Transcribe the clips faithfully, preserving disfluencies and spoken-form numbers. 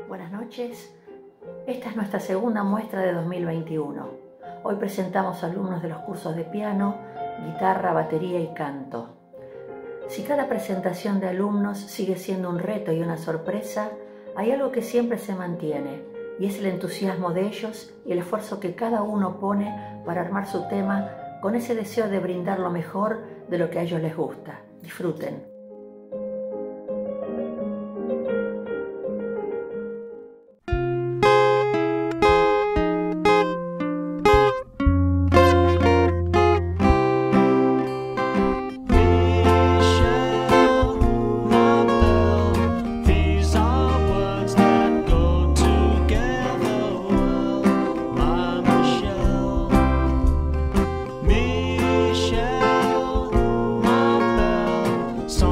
Buenas noches. Esta es nuestra segunda muestra de dos mil veintiuno. Hoy presentamos alumnos de los cursos de piano, guitarra, batería y canto. Si cada presentación de alumnos sigue siendo un reto y una sorpresa, hay algo que siempre se mantiene, y es el entusiasmo de ellos y el esfuerzo que cada uno pone para armar su tema con ese deseo de brindar lo mejor de lo que a ellos les gusta. Disfruten. So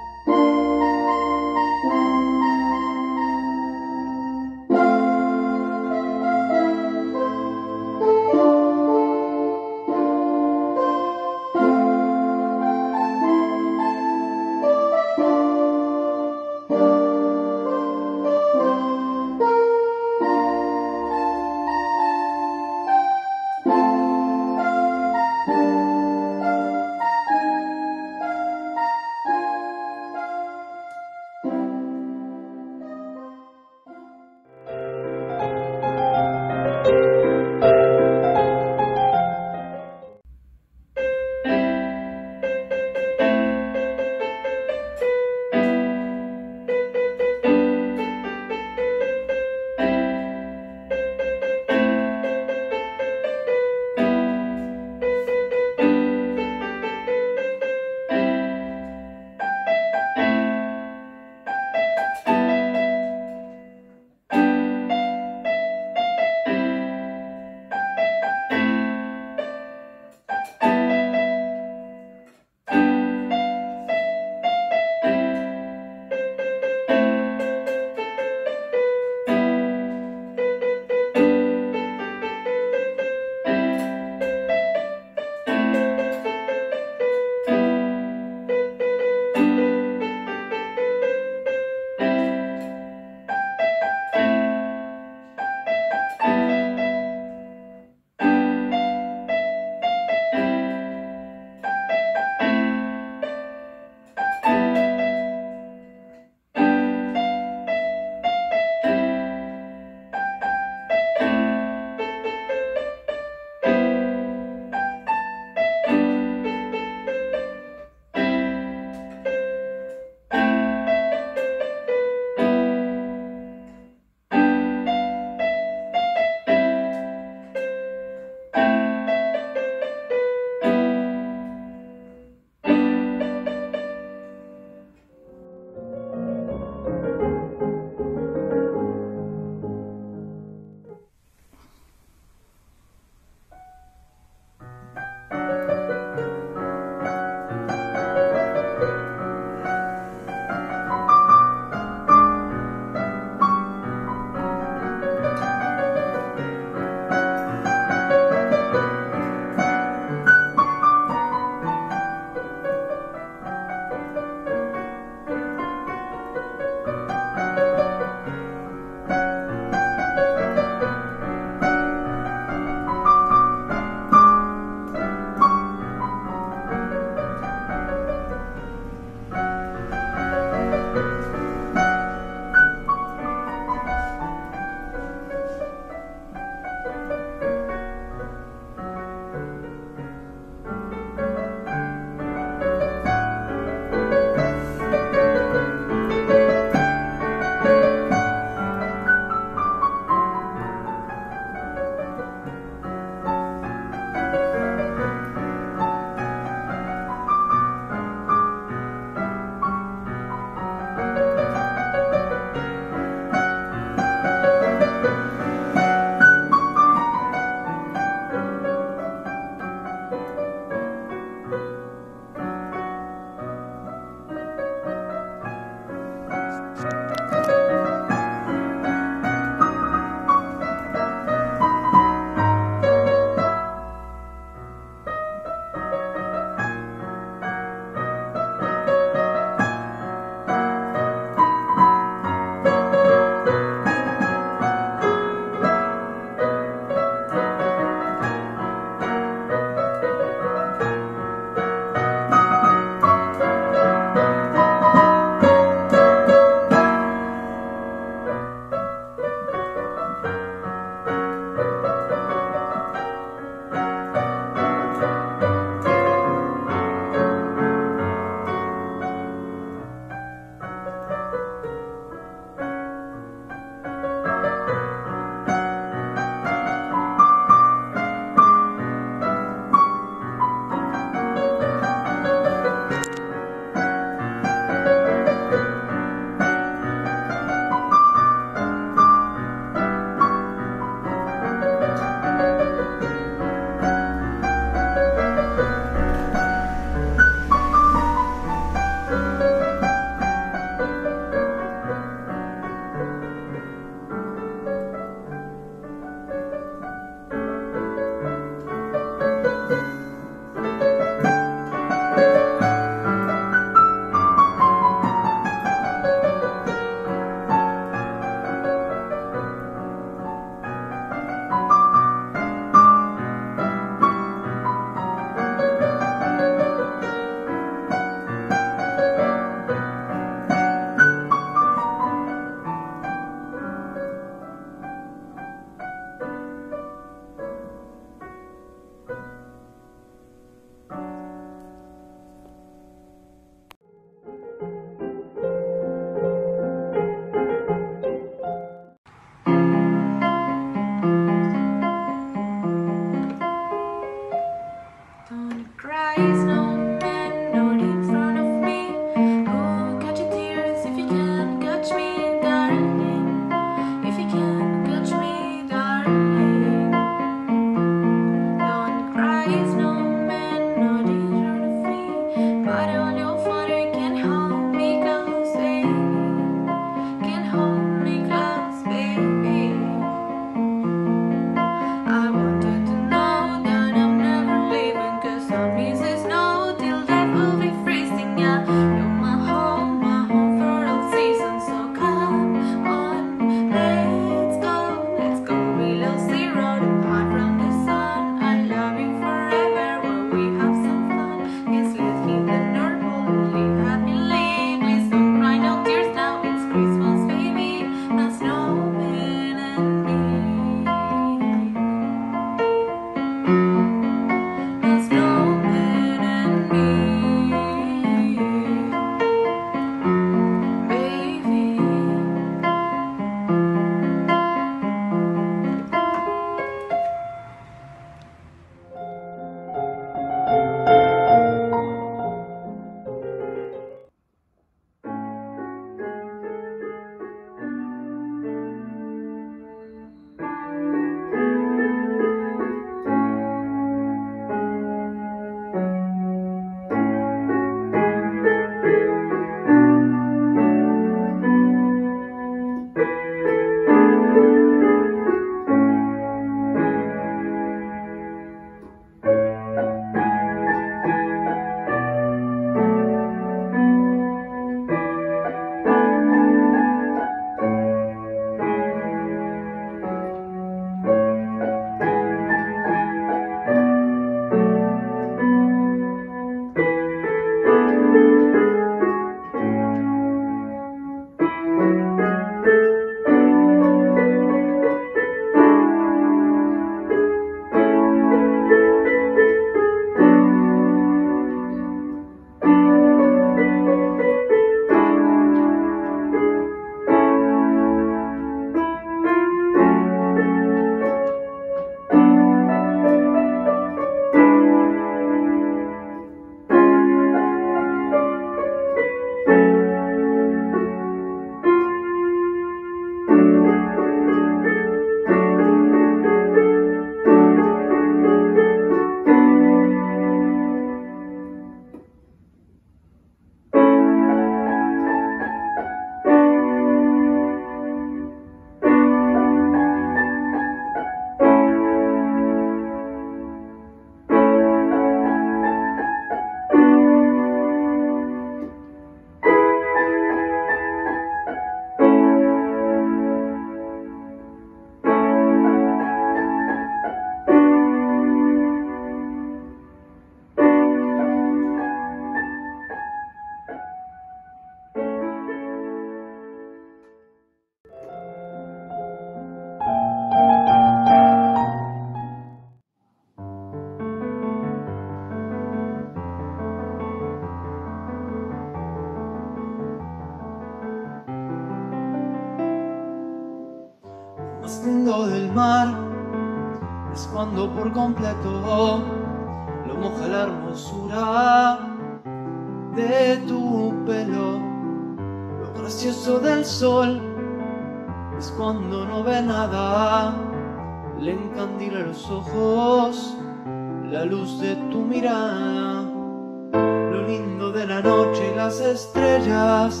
más lindo del mar es cuando por completo lo moja la hermosura de tu pelo. Lo gracioso del sol es cuando no ve nada, le encandila los ojos la luz de tu mirada. Lo lindo de la noche y las estrellas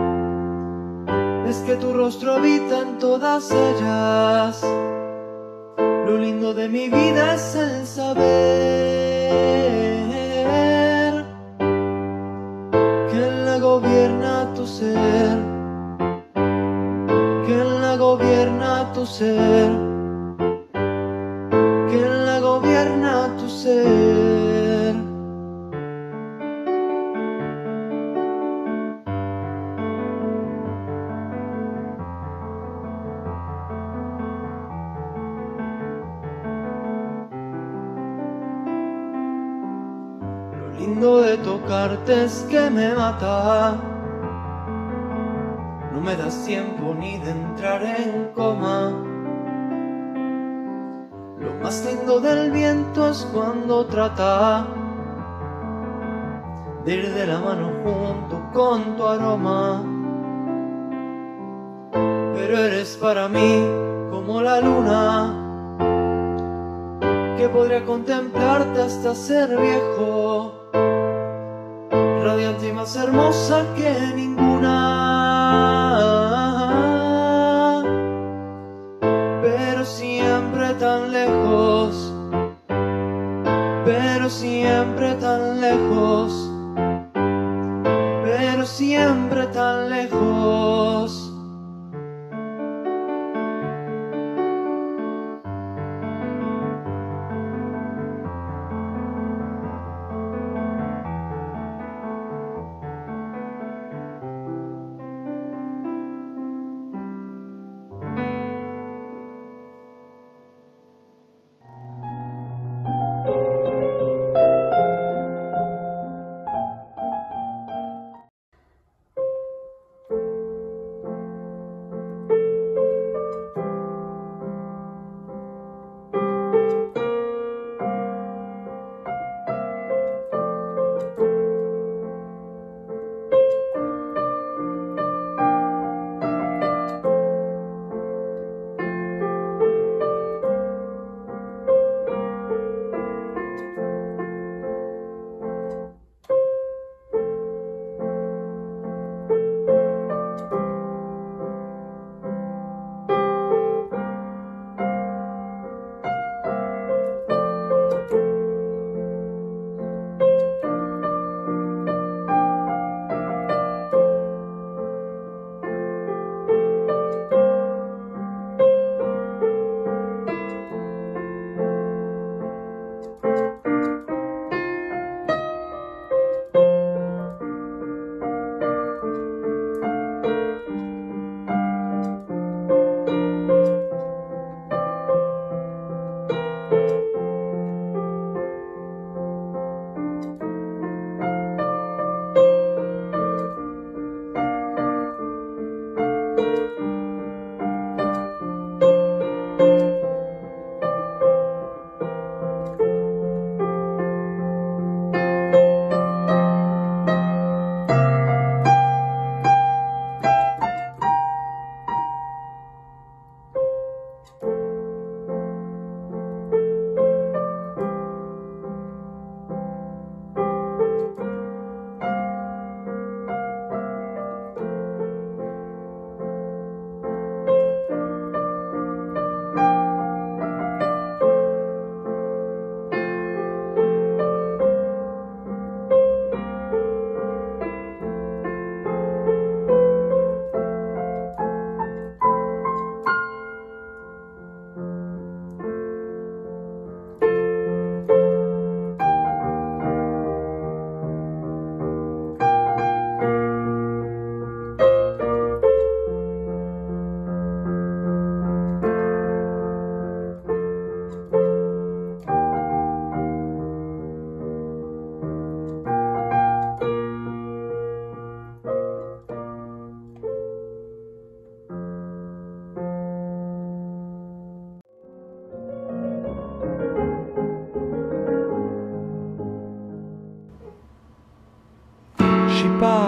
es que tu rostro habita en todas ellas. Lo lindo de mi vida es el saber que en la gobierna tu ser, que en la gobierna tu ser, que en la gobierna tu ser. Lo lindo de tocarte es que me mata, no me das tiempo ni de entrar en coma. Lo más lindo del viento es cuando trata de ir de la mano junto con tu aroma. Pero eres para mí como la luna, que podría contemplarte hasta ser viejo, radiante y más hermosa que ninguna. Pero siempre tan lejos, pero siempre tan lejos, pero siempre tan lejos.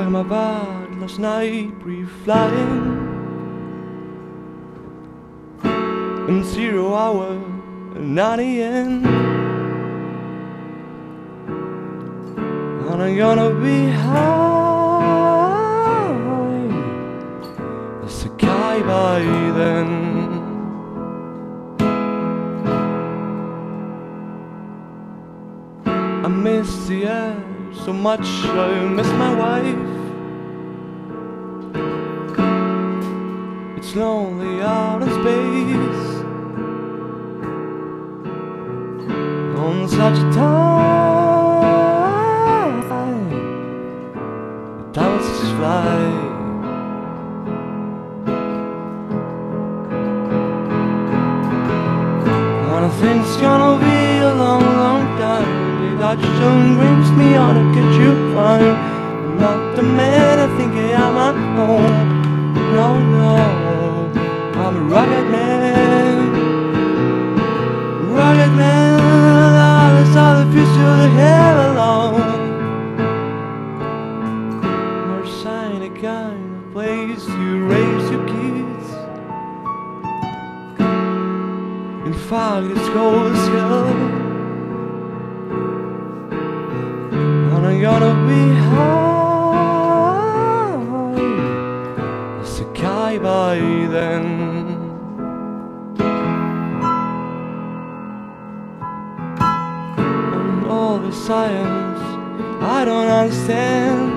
talking about last night, pre-flying in zero hour nine A M and I'm gonna be high as a guy by then. I miss the air so much, I miss my wife. It's lonely out in space on such a time the time just fly. And I think it's gonna be a long, long time. That sun brings me on to get you fine. I'm not the man I think I am at home. No, no, I'm a rugged man. Rugged man, that's all the future to have alone. More sign a kind of place you raise your kids. In fact, it's cold as hell. And I'm gonna be high as a guy by then. And all the science I don't understand.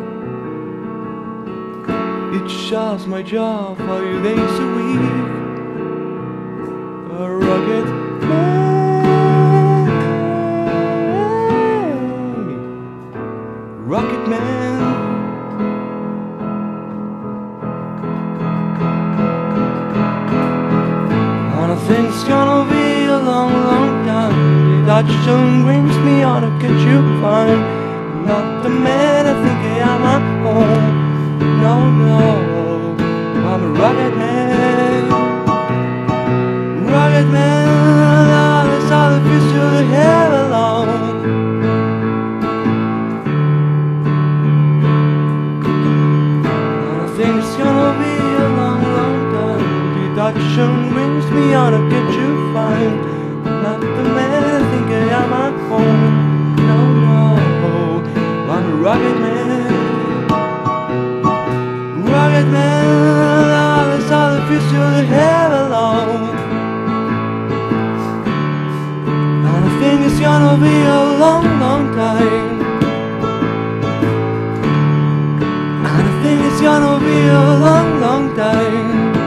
It's just my job five days a week. A rugged man. Rocket man. And I think it's gonna be a long, long time. The Dutch sun brings me on to get you fine. I'm not the man I think I am at home. No, no, I'm a rugged man. Rugged man, that's all the future to have alone. It's gonna be a long, long time. Deduction brings me on to get you fine. Not the man I think I am at home. No, no, I'm a rugged man. Rugged man, that's all the future to have alone. And I think it's gonna be a long, long time. It's gonna be a long, long time.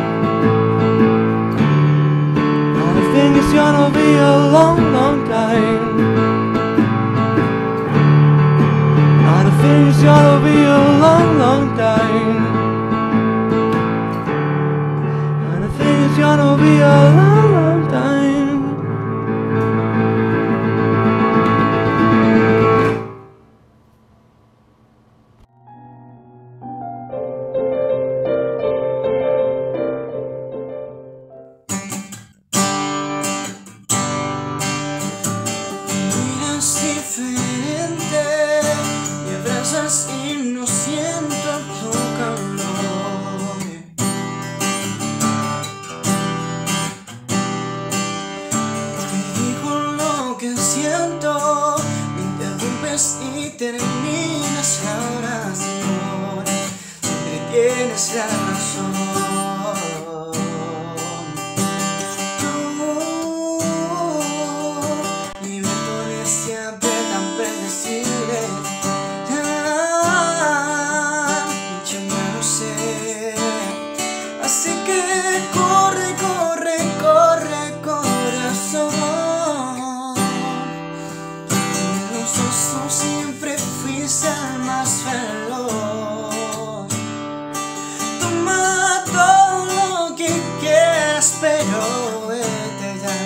I think it's gonna be a long, long time. I think it's gonna be a long, long time. And I think it's gonna be a long, long time. Y no siento tu calor. Te digo lo que siento, me interrumpes y terminas la oración. Siempre tienes la razón. Tú, libertades siempre tan predecibles. Así que corre, corre, corre, corazón. Los dos siempre fuiste el más veloz. Toma todo lo que quieras, pero vete ya.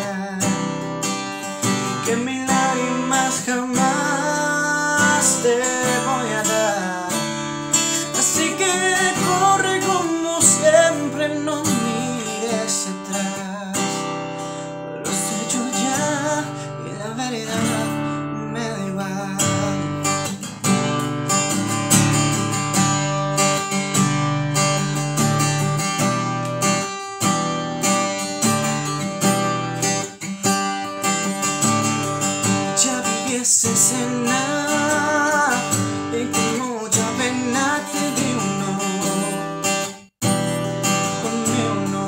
Que mis lágrimas jamás te voy a dar. Así que corre como siempre, no mires sin cenar y con mucha pena te di uno, ponme uno.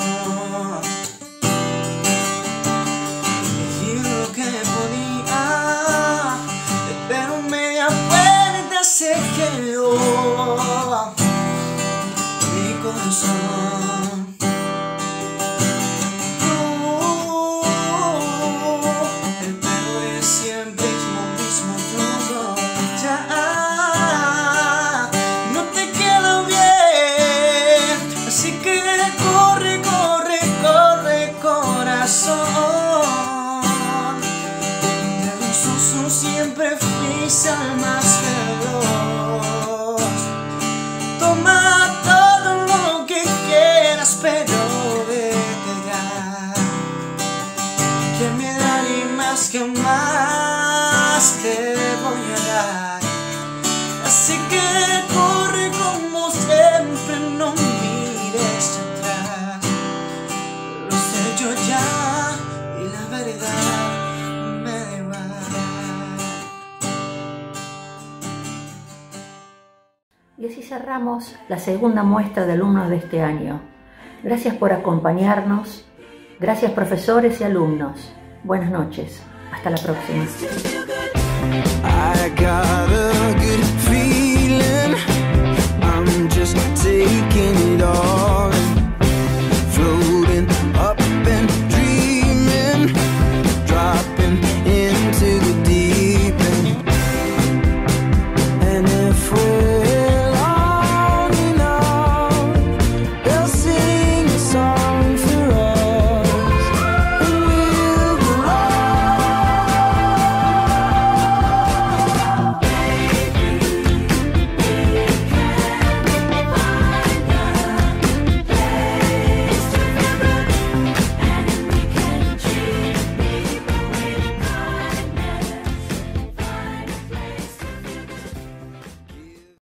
Elegí lo que podía, pero media vuelta se quedó mi corazón. Siempre fuiste al más veloz. Toma todo lo que quieras, pero vete ya, que me daré más que más te voy a dar. Así que corre como siempre, no mires atrás. Lo sé yo ya y la verdad me da igual. Y así cerramos la segunda muestra de alumnos de este año. Gracias por acompañarnos. Gracias profesores y alumnos. Buenas noches. Hasta la próxima. I got a good feeling, I'm just taking it all.